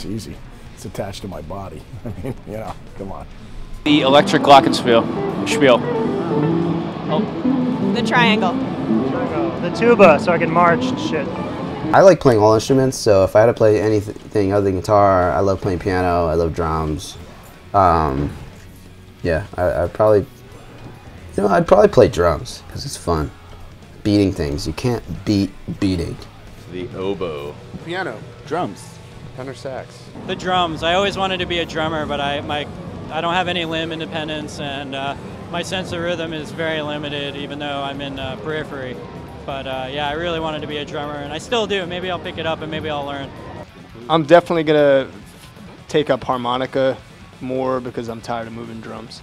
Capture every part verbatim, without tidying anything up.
easy. It's attached to my body. I mean, you know, come on. The electric glockenspiel. Spiel. Oh. The triangle. The tuba, so I can march and shit. I like playing all instruments, so if I had to play anything other than guitar, I love playing piano, I love drums. Um, yeah, I, I'd probably, you know, I'd probably play drums, because it's fun. Beating things, you can't beat beating. The oboe. Piano. Drums. Tenor sax. The drums. I always wanted to be a drummer, but I my I don't have any limb independence, and uh, my sense of rhythm is very limited, even though I'm in uh, periphery. But uh, yeah, I really wanted to be a drummer, and I still do. Maybe I'll pick it up, and maybe I'll learn. I'm definitely gonna take up harmonica more because I'm tired of moving drums.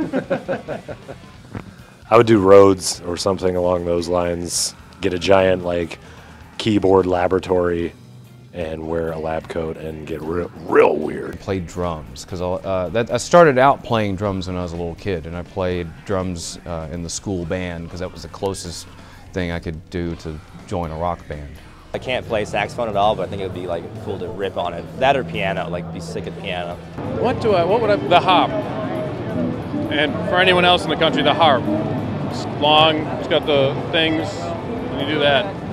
I would do Rhodes or something along those lines. Get a giant like keyboard laboratory and wear a lab coat and get real, real weird. I played drums because uh, that I started out playing drums when I was a little kid, and I played drums uh, in the school band because that was the closest thing I could do to join a rock band. I can't play saxophone at all, but I think it would be like cool to rip on it. That or piano, like be sick at piano. What do I? What would I? The harp. And for anyone else in the country, the harp. It's long. It's got the things, and you do that.